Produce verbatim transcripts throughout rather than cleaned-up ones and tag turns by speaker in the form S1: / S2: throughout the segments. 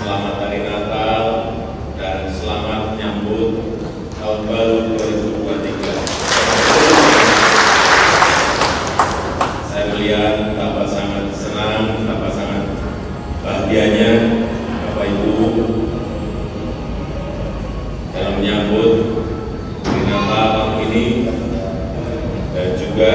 S1: selamat Hari Natal, dan selamat menyambut Tahun Baru dua ribu dua puluh tiga. Saya melihat Bapak sangat senang, Bapak sangat bahagianya, Bapak Ibu, dalam menyambut Hari Natal tahun ini, dan juga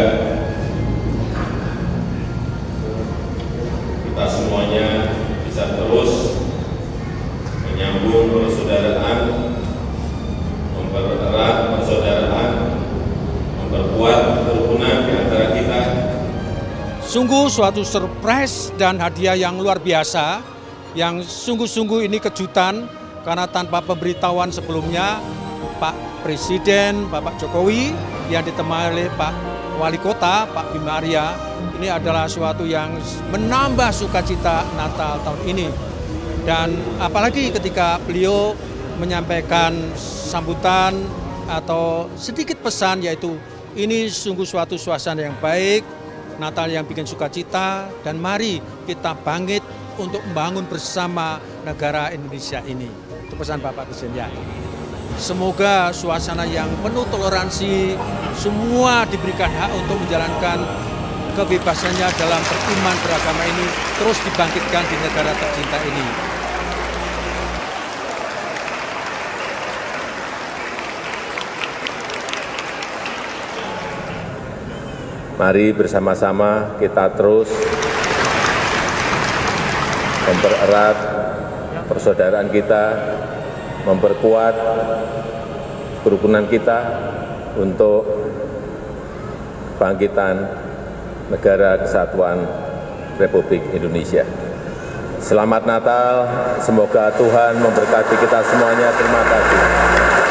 S1: kita semuanya bisa terus menyambung persaudaraan, mempererat persaudaraan, memperkuat kerukunan di antara kita.
S2: Sungguh suatu surprise dan hadiah yang luar biasa, yang sungguh-sungguh ini kejutan, karena tanpa pemberitahuan sebelumnya, Pak Presiden, Bapak Jokowi, yang ditemani oleh Pak Wali Kota, Pak Bima Arya, ini adalah suatu yang menambah sukacita Natal tahun ini. Dan apalagi ketika beliau menyampaikan sambutan atau sedikit pesan, yaitu ini sungguh suatu suasana yang baik, Natal yang bikin sukacita, dan mari kita bangkit untuk membangun bersama negara Indonesia ini. Itu pesan Bapak Presiden ya. Semoga suasana yang penuh toleransi, semua diberikan hak untuk menjalankan kebebasannya dalam beriman beragama ini terus dibangkitkan di negara tercinta ini.
S1: Mari bersama-sama kita terus mempererat persaudaraan kita, memperkuat kerukunan kita untuk bangkitan Negara Kesatuan Republik Indonesia. Selamat Natal, semoga Tuhan memberkati kita semuanya. Terima kasih.